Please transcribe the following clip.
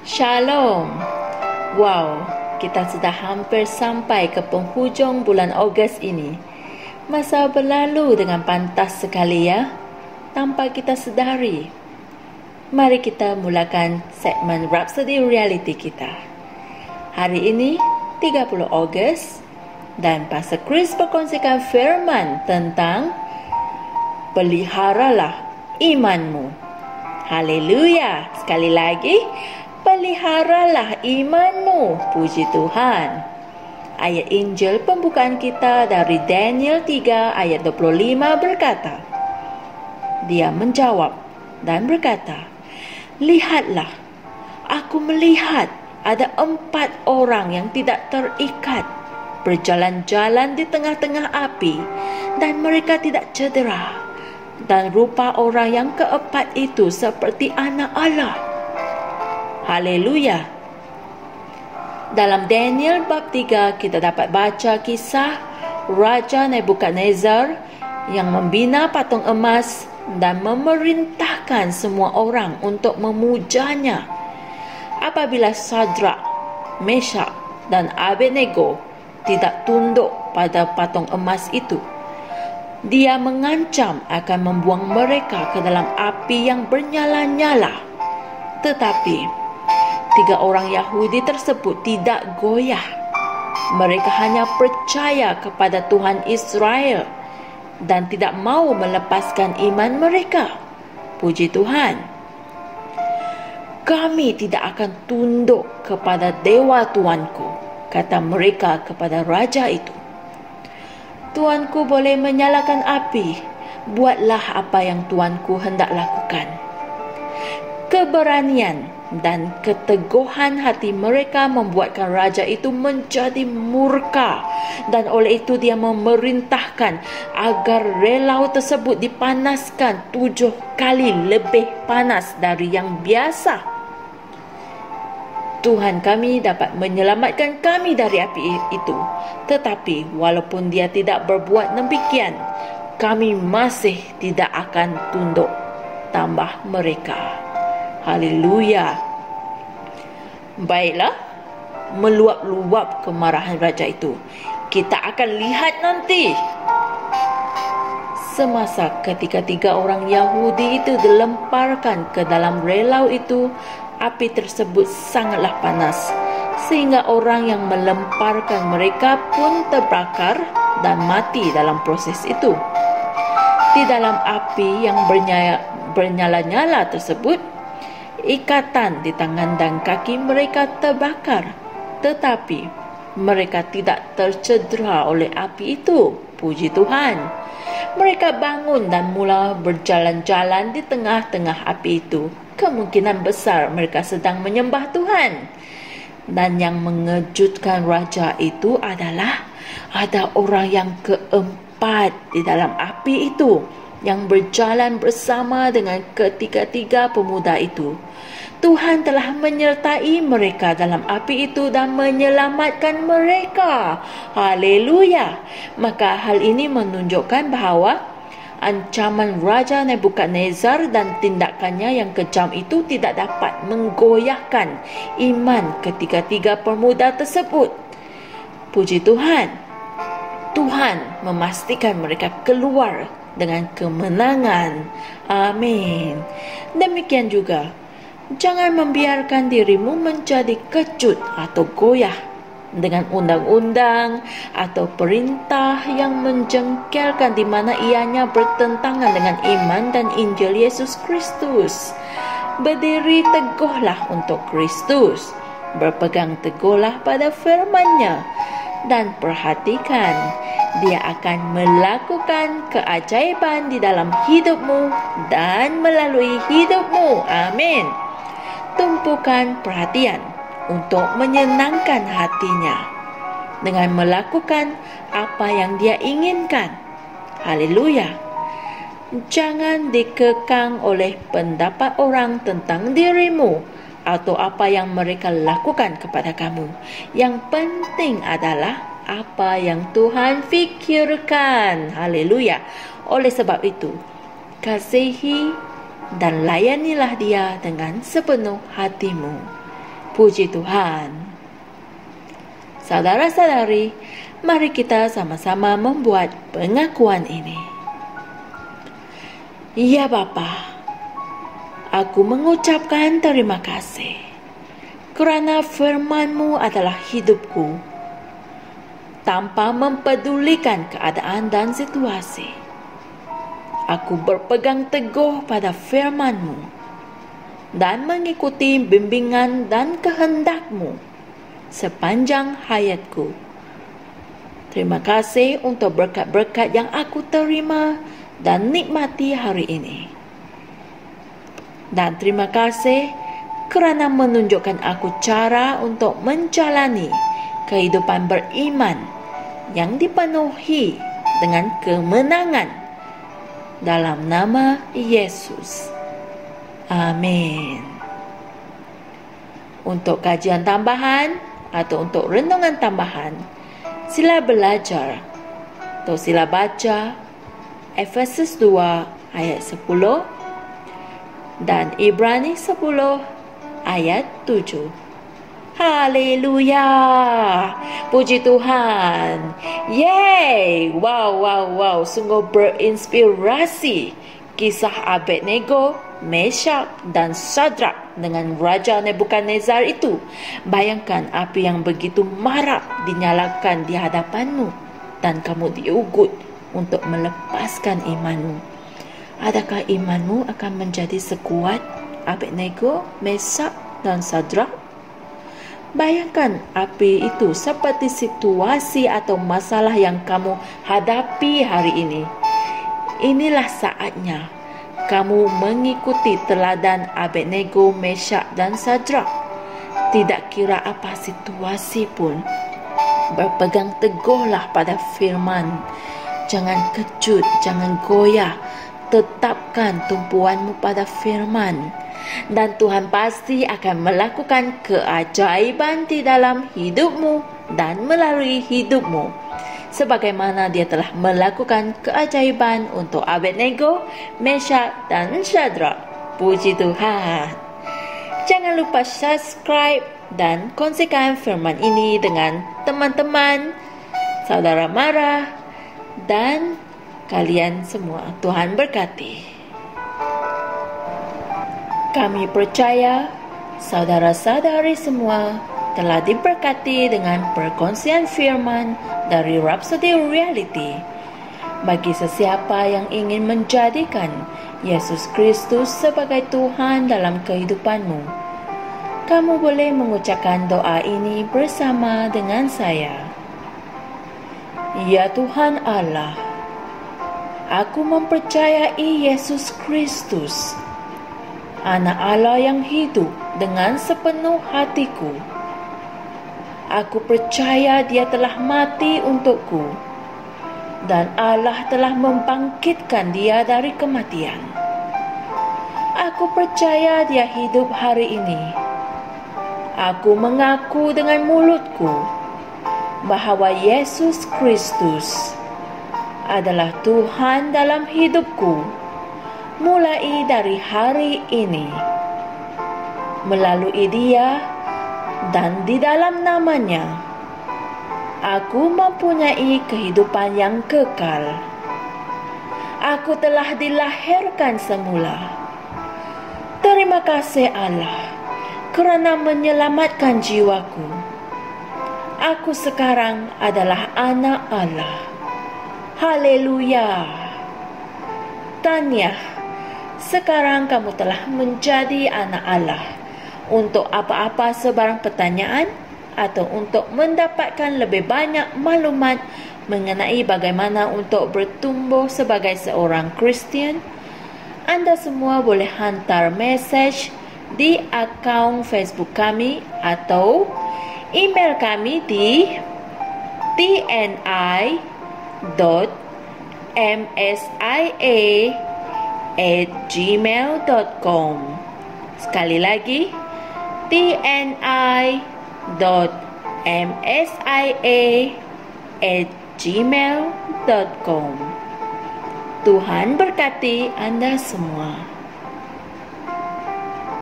Shalom. Wow, kita sudah hampir sampai ke penghujung bulan Ogos ini. Masa berlalu dengan pantas sekali ya, tanpa kita sedari. Mari kita mulakan segmen Rhapsody Reality kita. Hari ini 30 Ogos dan Pastor Chris berkongsikan firman tentang peliharalah imanmu. Haleluya. Sekali lagi, peliharalah imanmu. Puji Tuhan. Ayat Injil pembukaan kita dari Daniel 3 ayat 25 berkata, dia menjawab dan berkata, lihatlah, aku melihat ada 4 orang yang tidak terikat berjalan-jalan di tengah-tengah api dan mereka tidak cedera. Dan rupa orang yang keempat itu seperti anak Allah. Haleluya. Dalam Daniel bab 3 kita dapat baca kisah Raja Nebukadnezar yang membina patung emas dan memerintahkan semua orang untuk memujanya. Apabila Sadrak, Meshak dan Abednego tidak tunduk pada patung emas itu, dia mengancam akan membuang mereka ke dalam api yang bernyala-nyala. Tetapi 3 orang Yahudi tersebut tidak goyah. Mereka hanya percaya kepada Tuhan Israel dan tidak mau melepaskan iman mereka. Puji Tuhan. Kami tidak akan tunduk kepada dewa Tuanku, kata mereka kepada raja itu. Tuanku boleh menyalakan api. Buatlah apa yang Tuanku hendak lakukan. Keberanian dan keteguhan hati mereka membuatkan raja itu menjadi murka, dan oleh itu dia memerintahkan agar relau tersebut dipanaskan 7 kali lebih panas dari yang biasa. Tuhan kami dapat menyelamatkan kami dari api itu. Tetapi walaupun dia tidak berbuat demikian, kami masih tidak akan tunduk, tambah mereka. Haleluya. Baiklah, meluap-luap kemarahan raja itu. Kita akan lihat nanti. Semasa ketika 3 orang Yahudi itu dilemparkan ke dalam relau itu, api tersebut sangatlah panas, sehingga orang yang melemparkan mereka pun terbakar dan mati dalam proses itu. Di dalam api yang bernyala-nyala tersebut, ikatan di tangan dan kaki mereka terbakar, tetapi mereka tidak tercedera oleh api itu. Puji Tuhan. Mereka bangun dan mula berjalan-jalan di tengah-tengah api itu. Kemungkinan besar mereka sedang menyembah Tuhan. Dan yang mengejutkan raja itu adalah ada orang yang keempat di dalam api itu yang berjalan bersama dengan ketiga-tiga pemuda itu. Tuhan telah menyertai mereka dalam api itu dan menyelamatkan mereka. Haleluya. Maka hal ini menunjukkan bahawa ancaman Raja Nebukadnezar dan tindakannya yang kejam itu tidak dapat menggoyahkan iman ketiga-tiga pemuda tersebut. Puji Tuhan. Tuhan memastikan mereka keluar dengan kemenangan. Amin. Demikian juga, jangan membiarkan dirimu menjadi kecut atau goyah dengan undang-undang atau perintah yang menjengkelkan di mana ianya bertentangan dengan iman dan Injil Yesus Kristus. Berdiri teguhlah untuk Kristus. Berpegang teguhlah pada firman-Nya. Dan perhatikan, dia akan melakukan keajaiban di dalam hidupmu dan melalui hidupmu. Amin. Tumpukan perhatian untuk menyenangkan hatinya dengan melakukan apa yang dia inginkan. Haleluya. Jangan dikekang oleh pendapat orang tentang dirimu atau apa yang mereka lakukan kepada kamu. Yang penting adalah apa yang Tuhan fikirkan. Haleluya. Oleh sebab itu, kasihi dan layanilah dia dengan sepenuh hatimu. Puji Tuhan. Saudara-saudari, mari kita sama-sama membuat pengakuan ini. Ya Bapa, aku mengucapkan terima kasih kerana firman-Mu adalah hidupku. Tanpa mempedulikan keadaan dan situasi, aku berpegang teguh pada firman-Mu dan mengikuti bimbingan dan kehendak-Mu sepanjang hayatku. Terima kasih untuk berkat-berkat yang aku terima dan nikmati hari ini. Dan terima kasih kerana menunjukkan aku cara untuk menjalani kehidupan beriman yang dipenuhi dengan kemenangan dalam nama Yesus. Amin. Untuk kajian tambahan atau untuk renungan tambahan, sila belajar atau sila baca Efesus 2 ayat 10 dan Ibrani 10 ayat 7. Haleluya. Puji Tuhan. Yeay. Wow. Sungguh berinspirasi kisah Abednego, Meshak dan Sadrak dengan Raja Nebukadnezar itu. Bayangkan api yang begitu marak dinyalakan di hadapanmu dan kamu diugut untuk melepaskan imanmu. Adakah imanmu akan menjadi sekuat Abednego, Meshak dan Sadrak? Bayangkan api itu seperti situasi atau masalah yang kamu hadapi hari ini. Inilah saatnya kamu mengikuti teladan Abednego, Meshak dan Sadrak. Tidak kira apa situasi pun, berpegang teguhlah pada firman. Jangan kejut, jangan goyah. Tetapkan tumpuanmu pada firman. Dan Tuhan pasti akan melakukan keajaiban di dalam hidupmu dan melalui hidupmu, sebagaimana Dia telah melakukan keajaiban untuk Abednego, Meshak dan Sadrak. Puji Tuhan. Jangan lupa subscribe dan kongsikan firman ini dengan teman-teman, saudara mara, dan kalian semua. Tuhan berkati. Kami percaya saudara-saudari semua telah diberkati dengan perkongsian firman dari Rhapsody Reality. Bagi sesiapa yang ingin menjadikan Yesus Kristus sebagai Tuhan dalam kehidupanmu, kamu boleh mengucapkan doa ini bersama dengan saya. Ya Tuhan Allah, aku mempercayai Yesus Kristus, Anak Allah yang hidup dengan sepenuh hatiku. Aku percaya Dia telah mati untukku dan Allah telah membangkitkan Dia dari kematian. Aku percaya Dia hidup hari ini. Aku mengaku dengan mulutku bahwa Yesus Kristus adalah Tuhan dalam hidupku mulai dari hari ini. Melalui Dia dan di dalam nama-Nya, aku mempunyai kehidupan yang kekal. Aku telah dilahirkan semula. Terima kasih Allah kerana menyelamatkan jiwaku. Aku sekarang adalah anak Allah. Haleluya. Tahniah. Sekarang kamu telah menjadi anak Allah. Untuk apa-apa sebarang pertanyaan atau untuk mendapatkan lebih banyak maklumat mengenai bagaimana untuk bertumbuh sebagai seorang Kristian, Anda semua boleh hantar mesej di akaun Facebook kami atau email kami di tni.msia@gmail.com. Sekali lagi, tni.msia@gmail.com. Tuhan berkati Anda semua.